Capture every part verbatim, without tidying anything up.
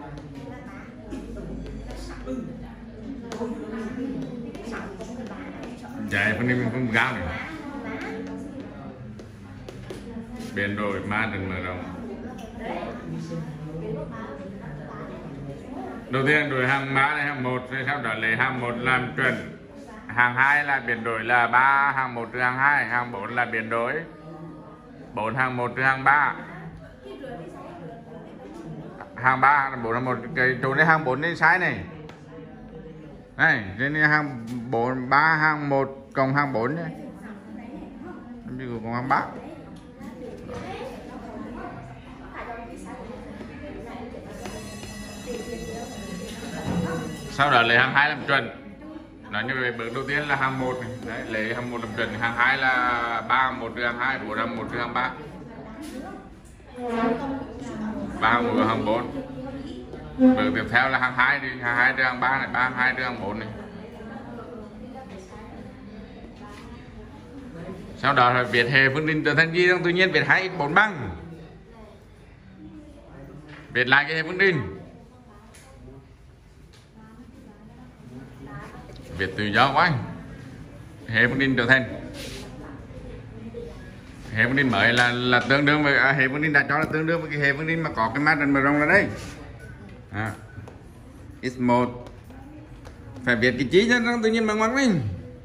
Chạy phân đi mình không gạo này. Biến đổi ma đừng mở rộng. Đầu tiên đổi hàng mã này hàng một, sau đó lấy hàng một làm chuẩn, hàng hai là biến đổi là ba, hàng một trừ hàng hai, hàng bốn là biến đổi bốn, hàng một trừ hàng ba, hàng ba là bốn là một, cái chỗ này hàng bốn này sai này, này trên này hàng bốn ba, hàng một cộng hàng bốn nhé, bây giờ cộng hàng ba. Sau đó lấy hàng hai làm chuẩn. Nói như vậy bước đầu tiên là hàng một này. Đấy, lấy hàng một làm chuẩn, hàng hai là ba, một trừ hàng hai, bốn là một trừ hàng ba, ba hàng một hàng bốn. Bước tiếp theo là hàng hai đi, hàng hai trừ hàng ba này, ba hàng hai trừ hàng bốn này. Sau đó là viết hệ phương trình trở thành gì trong tự nhiên, viết hai x bốn bằng. Viết lại cái hệ phương trình. Viết tự do quá. Hệ phương trình trở thành hệ phương trình mới là là tương đương với à, hệ phương trình đã cho là tương đương với cái hệ phương trình mà có cái matrix mở rộng là đây. À, x một phải viết cái chí cho nó tự nhiên bằng ngoặc lên.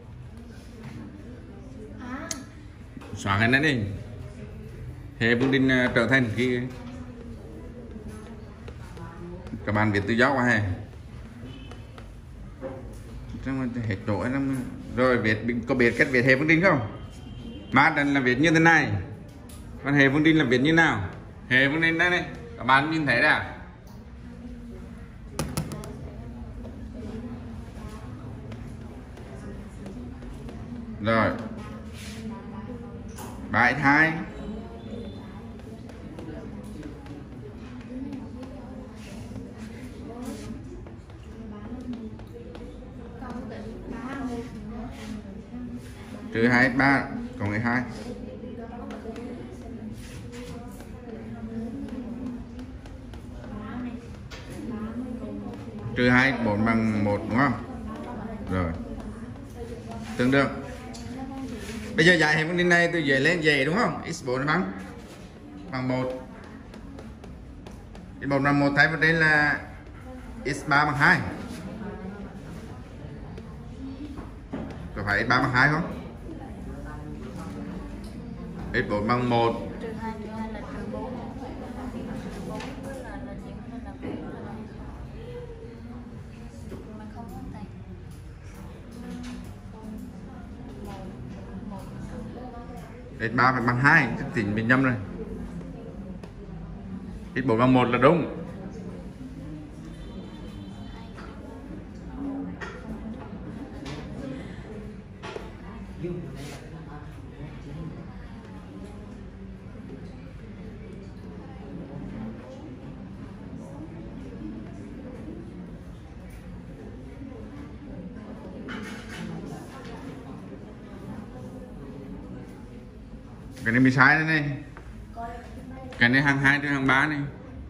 Xóa cái này đi. Hệ phương trình trở thành cái các bạn viết tự do quá hè. Hết chỗ lắm. Rồi viết có biết cách viết hệ phương trình không? Mát là viết như thế này, còn hệ phương trình là viết như nào? Hệ phương trình đây này, các bạn nhìn thấy đã. Rồi ba x hai trừ hai x ba cộng x hai trừ hai x bốn bằng một đúng không? Rồi tương đương. Bây giờ giải hệ phương trình này từ dưới lên về đúng không? x bốn bằng bằng một, x bốn bằng một, thay vào đây là x ba bằng hai. Có phải x ba bằng hai không? x bốn bằng một, x ba phải bằng hai, tính bị nhầm rồi. x bốn bằng một là đúng. Cái này bị sai đây này. Cái này hàng hai trừ hàng ba này.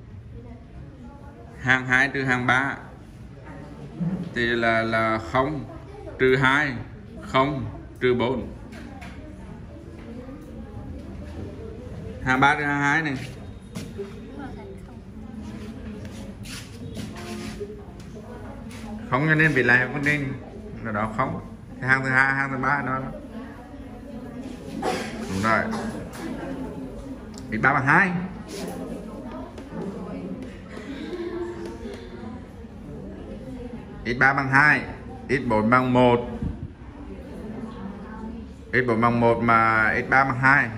Hàng hai trừ hàng ba thì là là không trừ hai, không trừ bốn. Hàng ba trừ hàng hai này. Không cho nên bị lại vấn đề là đó không. Cái hàng thứ hai, hàng thứ ba đó. Đúng rồi. x ba bằng hai. x ba bằng hai, x bốn bằng một. x bốn bằng một mà x ba bằng hai.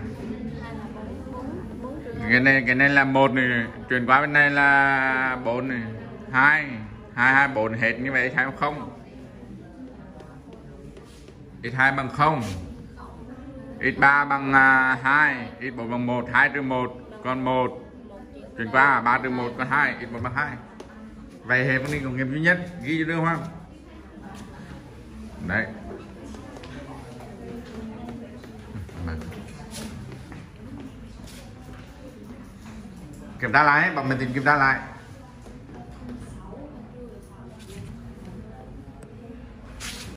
Cái này cái này là một này, chuyển qua bên này là bốn này, hai, hai hai bốn hết như vậy, x hai bằng không. x hai bằng không. x ba bằng hai, x bốn bằng một, hai trừ một còn một. Chuyển qua ba trừ một còn hai, x bốn bằng hai. Vậy hệ phương trình cộng nghiệm duy nhất ghi cho được không? Đấy. Kiểm tra lại, bọn mình tìm kiểm tra lại.